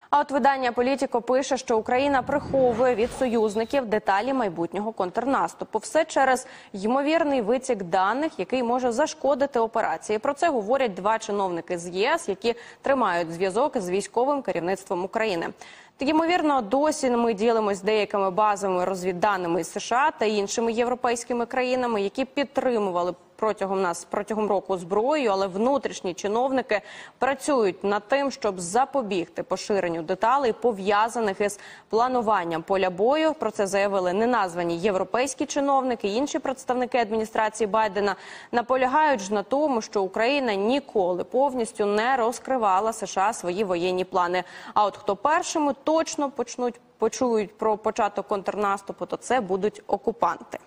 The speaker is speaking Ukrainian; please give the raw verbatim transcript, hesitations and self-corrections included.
А от видання «Політіко» пише, що Україна приховує від союзників деталі майбутнього контрнаступу. Все через ймовірний витік даних, який може зашкодити операції. Про це говорять два чиновники з ЄС, які тримають зв'язок з військовим керівництвом України. Ймовірно, досі ми ділимось деякими базовими розвідданими з США та іншими європейськими країнами, які підтримували протягом нас протягом року зброю, але внутрішні чиновники працюють над тим, щоб запобігти поширенню деталей, пов'язаних із плануванням поля бою. Про це заявили неназвані європейські чиновники. Інші представники адміністрації Байдена наполягають ж на тому, що Україна ніколи повністю не розкривала США свої воєнні плани. А от хто першими точно почнуть почують про початок контрнаступу, то це будуть окупанти.